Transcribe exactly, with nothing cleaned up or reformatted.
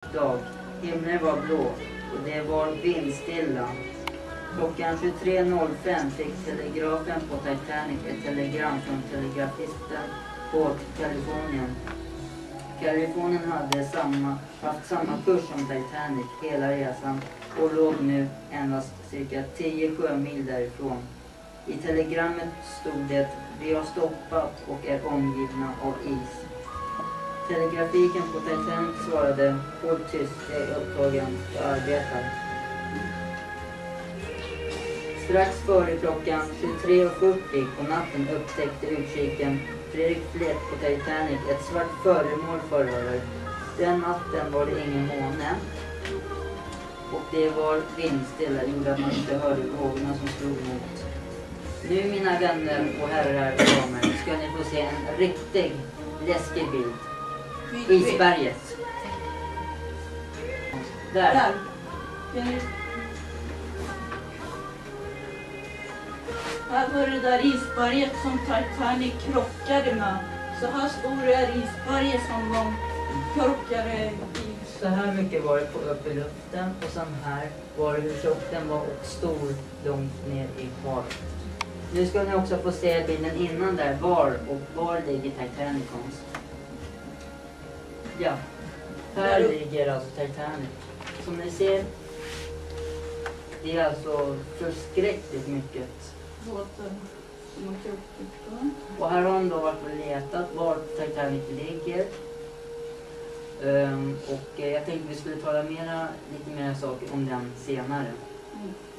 dag. Himlen var blå och det var vindstilla. Klockan tjugotre noll fem fick telegrafen på Titanic ett telegram från telegrafisten på Kalifornien. Kalifornien hade samma, haft samma kurs som Titanic hela resan och låg nu endast cirka tio sjömil därifrån. I telegrammet stod det: vi har stoppat och är omgivna av is. Telegrafiken på Titanic svarade: håll tyst, jag är upptagen, jag arbetar. Strax före klockan tjugotre fyrtio på natten upptäckte utkiken Fredrik Flett på Titanic ett svart föremål föröver. Den natten var det ingen måne och det var vindstilla, gjorde att man inte hörde vågorna som slog mot. Nu mina vänner och herrar och damer ska ni få se en riktig läskig bild. Isberget. Där. Där. Här var det där isberget som Titanic krockade med. Så här stor är isberget som de krockade i. Så här mycket var det på uppe i luften och sen här var det hur tjock den var och stor långt ner i havet. Nu ska ni också få se bilden innan där, var och var ligger Titanic konst. Ja, här ligger alltså Titanic. Som ni ser, det är alltså förskräckligt mycket. Båten som har krockat. Och här har de då varit och letat var Titanic ligger. Um, och eh, jag tänkte vi skulle tala mera, lite mer saker om den senare. Mm.